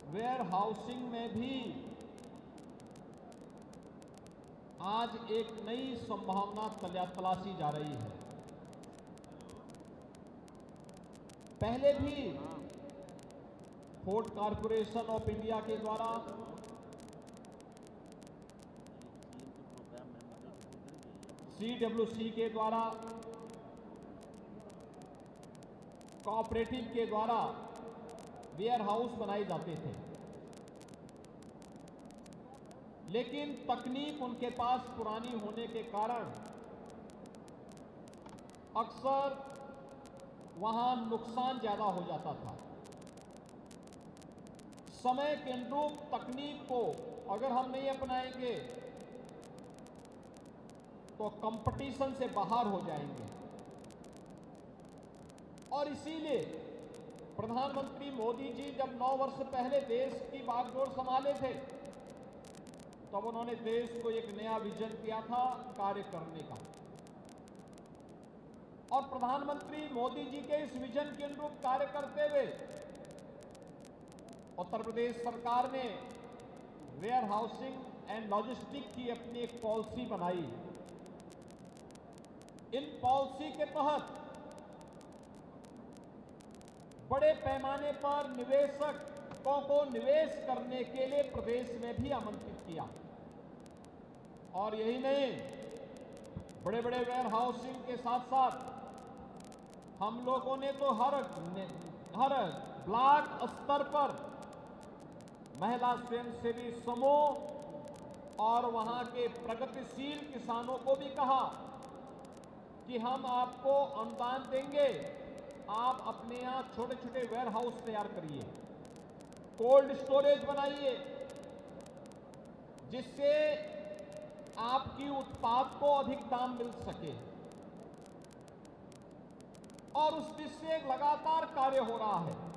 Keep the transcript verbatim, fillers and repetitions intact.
Where housing में भी आज एक नई संभावना तलाशी जा रही है। पहले भी पोर्ट कॉरपोरेशन ऑफ इंडिया के द्वारा सीडब्ल्यूसी के द्वारा कोऑपरेटिव के द्वारा वेयर हाउस बनाए जाते थे, लेकिन तकनीक उनके पास पुरानी होने के कारण अक्सर वहां नुकसान ज्यादा हो जाता था। समय के अनुरूप तकनीक को अगर हम नहीं अपनाएंगे तो कंपटीशन से बाहर हो जाएंगे। और इसीलिए प्रधानमंत्री मोदी जी जब नौ वर्ष पहले देश की बागडोर संभाले थे, तब उन्होंने देश को एक नया विजन किया था कार्य करने का। और प्रधानमंत्री मोदी जी के इस विजन के अनुरूप कार्य करते हुए उत्तर प्रदेश सरकार ने वेयर हाउसिंग एंड लॉजिस्टिक की अपनी एक पॉलिसी बनाई। इन पॉलिसी के तहत बड़े पैमाने पर निवेशकों को निवेश करने के लिए प्रदेश में भी आमंत्रित किया। और यही नहीं, बड़े बड़े वेयर हाउसिंग के साथ साथ हम लोगों ने तो हर हर ब्लॉक स्तर पर महिला स्वयंसेवी समूह और वहां के प्रगतिशील किसानों को भी कहा कि हम आपको अनुदान देंगे, आप अपने यहां छोटे छोटे वेयर हाउस तैयार करिए, कोल्ड स्टोरेज बनाइए, जिससे आपकी उत्पाद को अधिक दाम मिल सके। और उस दिशा से लगातार कार्य हो रहा है।